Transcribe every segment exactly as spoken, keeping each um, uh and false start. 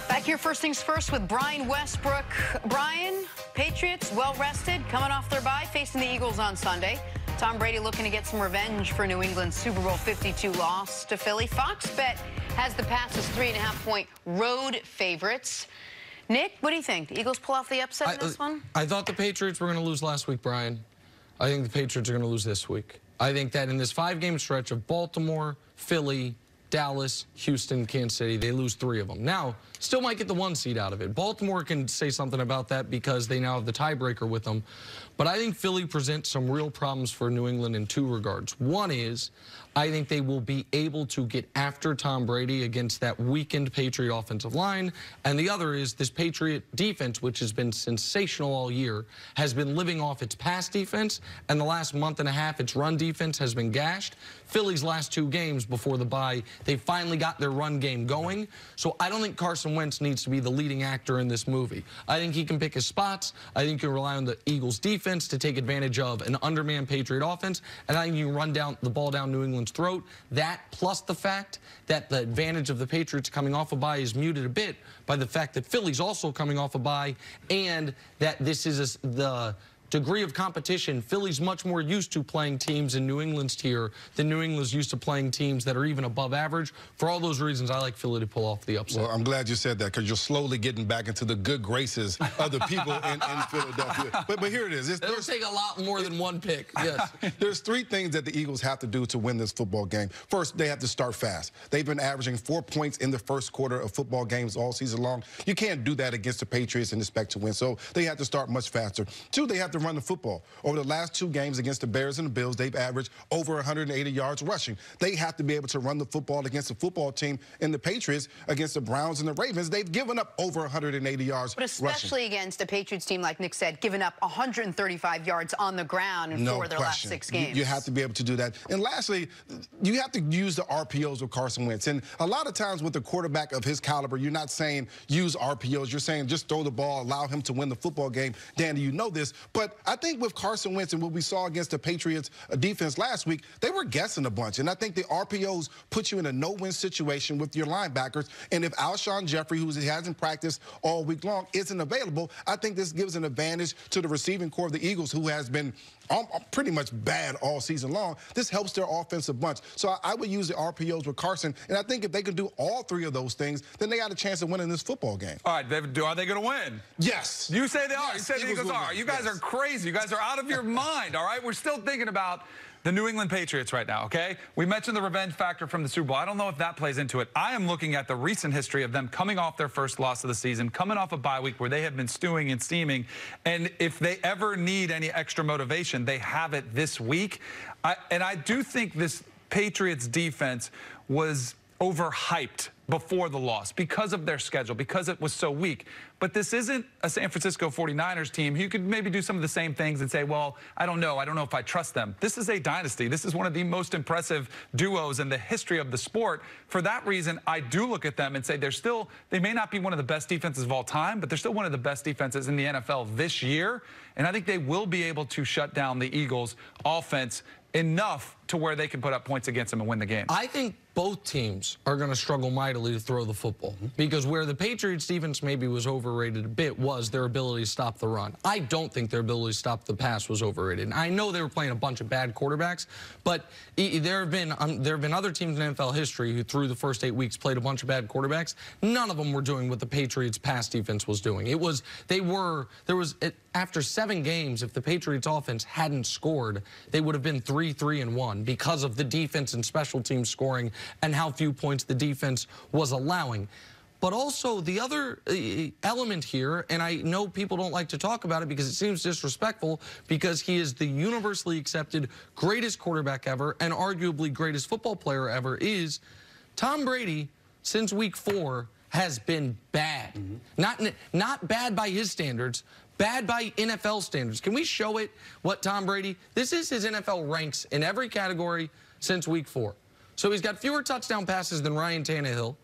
Back here, first things first with Brian Westbrook. Brian, Patriots well rested, coming off their bye, facing the Eagles on Sunday. Tom Brady looking to get some revenge for New England's Super Bowl fifty-two loss to Philly. Fox Bet has the Pats as three and a half point road favorites. Nick, what do you think? The Eagles pull off the upset I, in this one? I thought the Patriots were going to lose last week, Brian. I think the Patriots are going to lose this week. I think that in this five-game stretch of Baltimore, Philly, Dallas, Houston, Kansas City, they lose three of them. Now, still might get the one seed out of it. Baltimore can say something about that because they now have the tiebreaker with them. But I think Philly presents some real problems for New England in two regards. One is, I think they will be able to get after Tom Brady against that weakened Patriot offensive line. And the other is this Patriot defense, which has been sensational all year, has been living off its pass defense. And the last month and a half, its run defense has been gashed. Philly's last two games before the bye, they finally got their run game going. So I don't think Carson Wentz needs to be the leading actor in this movie. I think he can pick his spots. I think he can rely on the Eagles defense to take advantage of an undermanned Patriot offense. And I think you can run down the ball down New England's throat. That plus the fact that the advantage of the Patriots coming off a bye is muted a bit by the fact that Philly's also coming off a bye, and that this is a, the degree of competition. Philly's much more used to playing teams in New England's tier than New England's used to playing teams that are even above average. For all those reasons, I like Philly to pull off the upset. Well, I'm glad you said that, because you're slowly getting back into the good graces of the people in, in Philadelphia. But, but here it is. It's, It'll take a lot more than one pick. Yes. There's three things that the Eagles have to do to win this football game. First, they have to start fast. They've been averaging four points in the first quarter of football games all season long. You can't do that against the Patriots and expect to win. So they have to start much faster. Two, they have to run the football. Over the last two games against the Bears and the Bills, they've averaged over one hundred eighty yards rushing. They have to be able to run the football against the football team. And the Patriots against the Browns and the Ravens, they've given up over one hundred eighty yards But especially rushing. against a Patriots team, like Nick said, giving up one hundred thirty-five yards on the ground in no four of their question. last six games. You, you have to be able to do that. And lastly, you have to use the R P Os with Carson Wentz. And a lot of times with a quarterback of his caliber, you're not saying use R P Os. You're saying just throw the ball, allow him to win the football game. Danny, you know this. But I think with Carson Wentz and what we saw against the Patriots defense last week, they were guessing a bunch. And I think the R P Os put you in a no-win situation with your linebackers. And if Alshon Jeffrey, who hasn't practiced all week long, isn't available, I think this gives an advantage to the receiving core of the Eagles, who has been um, pretty much bad all season long. This helps their offense a bunch. So I, I would use the R P Os with Carson. And I think if they can do all three of those things, then they got a chance of winning this football game. All right, David, are they going to win? Yes. You say they are. Yes, You say the Eagles Eagles are. win. You guys Yes. are crazy. You guys are out of your mind, all right? We're still thinking about the New England Patriots right now, okay? We mentioned the revenge factor from the Super Bowl. I don't know if that plays into it. I am looking at the recent history of them coming off their first loss of the season, coming off a bye week where they have been stewing and steaming, and if they ever need any extra motivation, they have it this week. I, and I do think this Patriots defense was overhyped before the loss because of their schedule, because it was so weak. But this isn't a San Francisco forty-niners team. You could maybe do some of the same things and say, well, I don't know. I don't know if I trust them. This is a dynasty. This is one of the most impressive duos in the history of the sport. For that reason, I do look at them and say they're still, they may not be one of the best defenses of all time, but they're still one of the best defenses in the N F L this year. And I think they will be able to shut down the Eagles' offense enough to where they can put up points against them and win the game. I think both teams are going to struggle mightily to throw the football, because where the Patriots defense maybe was overrated a bit was their ability to stop the run. I don't think their ability to stop the pass was overrated. And I know they were playing a bunch of bad quarterbacks, but there have been um, there have been other teams in N F L history who through the first eight weeks played a bunch of bad quarterbacks. None of them were doing what the Patriots pass defense was doing. It was they were there was it, after seven games, if the Patriots offense hadn't scored, they would have been three, three, and one because of the defense and special team scoring and how few points the defense was allowing. But also the other element here, and I know people don't like to talk about it because it seems disrespectful, because he is the universally accepted greatest quarterback ever and arguably greatest football player ever, is Tom Brady, since week four, has been bad. Mm-hmm. Not, not bad by his standards, bad by N F L standards. Can we show it what Tom Brady, this is his N F L ranks in every category since week four. So he's got fewer touchdown passes than Ryan Tannehill.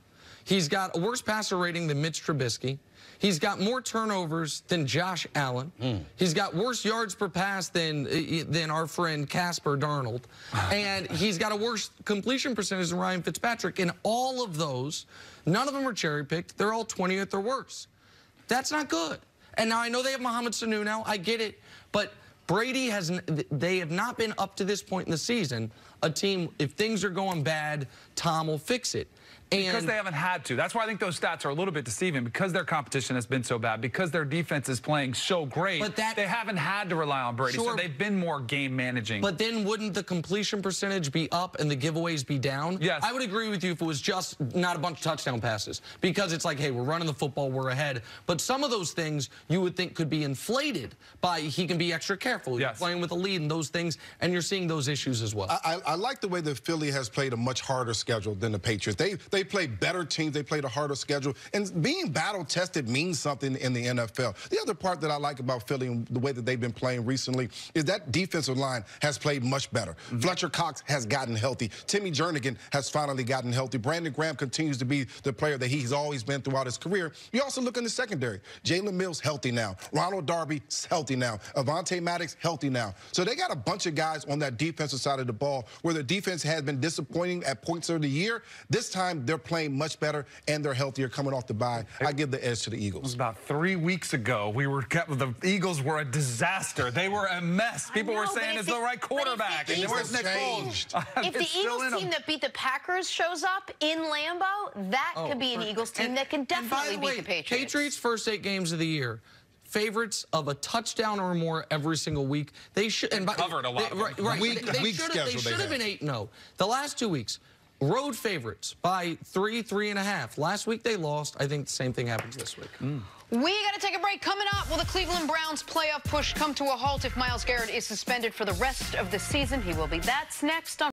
He's got a worse passer rating than Mitch Trubisky. He's got more turnovers than Josh Allen. Mm. He's got worse yards per pass than, than our friend Casper Darnold. And he's got a worse completion percentage than Ryan Fitzpatrick. And all of those, none of them are cherry-picked. They're all twentieth or worse. That's not good. And now I know they have Mohamed Sanu now. I get it. But Brady has, they have not been up to this point in the season a team, if things are going bad, Tom will fix it. And because they haven't had to. That's why I think those stats are a little bit deceiving, because their competition has been so bad, because their defense is playing so great. But that, they haven't had to rely on Brady, sure, so they've been more game managing. But then wouldn't the completion percentage be up and the giveaways be down? Yes. I would agree with you if it was just not a bunch of touchdown passes, because it's like, hey, we're running the football, we're ahead. But some of those things you would think could be inflated by he can be extra careful. Yes. You're playing with a lead and those things, and you're seeing those issues as well. I, I like the way that Philly has played a much harder schedule than the Patriots. They, they play better teams. They played a harder schedule. And being battle-tested means something in the N F L. The other part that I like about Philly and the way that they've been playing recently is that defensive line has played much better. Mm-hmm. Fletcher Cox has gotten healthy. Timmy Jernigan has finally gotten healthy. Brandon Graham continues to be the player that he's always been throughout his career. You also look in the secondary. Jalen Mills healthy now. Ronald Darby's healthy now. Avonte Maddox healthy now. So they got a bunch of guys on that defensive side of the ball where the defense has been disappointing at points of the year. This time they're playing much better, and they're healthier coming off the bye. I give the edge to the Eagles. It was about three weeks ago. We were kept, the Eagles were a disaster. They were a mess. People know, were saying it's the, the right quarterback. And where's Nick Foles? If the Eagles team that beat the Packers shows up in Lambeau, that oh, could be an Eagles team and, that can definitely the beat way, the Patriots. Patriots' first eight games of the year, favorites of a touchdown or more every single week. They should and by, covered a lot. They, right, right. Week, they, they week should schedule have, they they have been eight and oh. The last two weeks, road favorites by three, three and a half. Last week they lost. I think the same thing happens this week. Mm. We got to take a break. Coming up, will the Cleveland Browns playoff push come to a halt if Myles Garrett is suspended for the rest of the season? He will be. That's next on